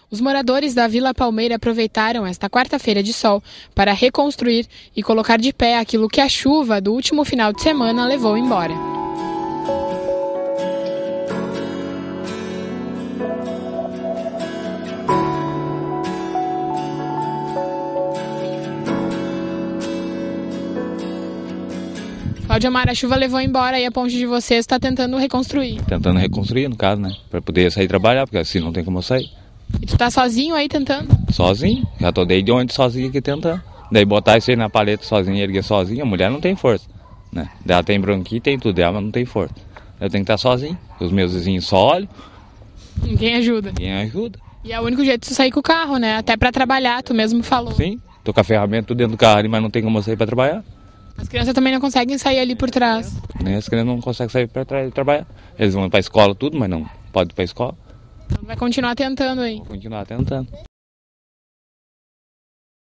Os moradores da Vila Palmeira aproveitaram esta quarta-feira de sol para reconstruir e colocar de pé aquilo que a chuva do último final de semana levou embora. Cláudia Mara, a chuva levou embora e a ponte de vocês está tentando reconstruir. Tentando reconstruir, no caso, né? Para poder sair trabalhar, porque assim não tem como eu sair. E tu tá sozinho aí tentando? Sozinho, já tô desde ontem sozinho aqui tentando. Daí botar isso aí na paleta sozinho, erguer sozinho, a mulher não tem força, né? Ela tem bronquite, tem tudo, ela não tem força. Eu tenho que estar sozinho, os meus vizinhos só olham. Ninguém ajuda. Ninguém ajuda. E é o único jeito de tu sair com o carro, né? Até para trabalhar, tu mesmo falou. Sim, tô com a ferramenta tudo dentro do carro ali, mas não tem como eu sair para trabalhar. As crianças também não conseguem sair ali por trás. Nem as crianças não conseguem sair para trabalhar. Eles vão para a escola tudo, mas não pode ir para a escola. Então vai continuar tentando aí. Vou continuar tentando.